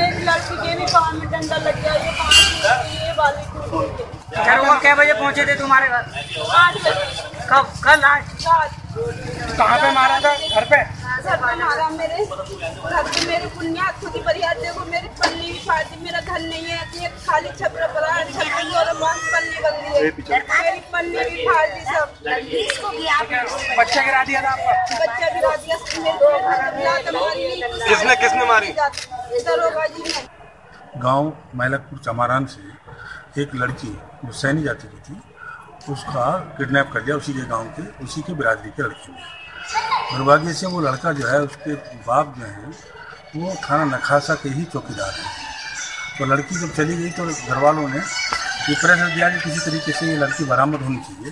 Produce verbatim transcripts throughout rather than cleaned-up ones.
एक लड़की के भी पाँव में डंडा लग गया, ये पाँव की ये वाली टूट गई। घर वो कै बजे पहुंचे थे तुम्हारे घर? आठ बजे। कब? कल? आज? रात। कहाँ पे मारा था? घर पे? घर पे मारा, मेरे घर पे मेरे पुनिया खुद ही बरियात, देखो मेरी पन्नी भी फाड़ दी, मेरा घर नहीं है, एक खाली छपरा पड़ा है, छपरी और पन्नी बन गई है, मेरी पन्नी भी फाड़ दी सब। बच्चा गिरा दिया था आपका? बच्चा गिरा दिया। किसने किसने मारी? दरोगा जी ने। गांव मैलकपुर चमारान से एक लड़की जो सैनी जाति की थी, उसका किडनैप कर लिया उसी के गांव के, उसी के बिरादरी के लड़के ने। दुर्भाग्य से वो लड़का जो है, उसके बाप जो है वो थाना नखासा के ही चौकीदार हैं। तो लड़की जब चली गई तो घर वालों ने ये प्रेशर दिया कि किसी तरीके से ये लड़की बरामद होनी चाहिए,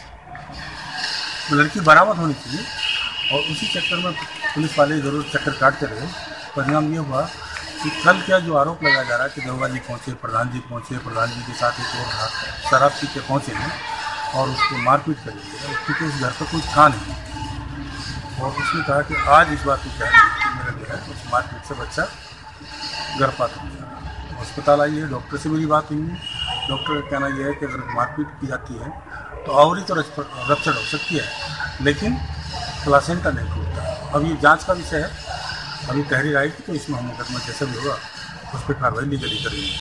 तो लड़की बरामद होनी चाहिए। और उसी चक्कर में पुलिस वाले ज़रूर चक्कर काटते रहे। परिणाम ये हुआ कि कल क्या जो आरोप लगाया जा रहा है कि दरोगा जी पहुँचे, प्रधान जी पहुँचे, प्रधान जी के साथ एक और था, शराब पी के पहुँचे हैं और उसको मारपीट कर दी है, क्योंकि उस घर पर कोई था नहीं। और उसने कहा कि आज इस बात को क्या है कि मेरा जो है उस मारपीट से बच्चा गर्भपात हो गया। अस्पताल आई है, डॉक्टर से मेरी बात हुई है। डॉक्टर का कहना यह है कि अगर मारपीट की जाती है तो आवरी तो रप्चर हो सकती है, लेकिन प्लासेंटा नहीं टूटता। अब ये जांच का विषय है, अभी तहरीर आएगी तो इसमें हम मुकदमा जैसा भी होगा उस पर कार्रवाई लीगली करेंगे।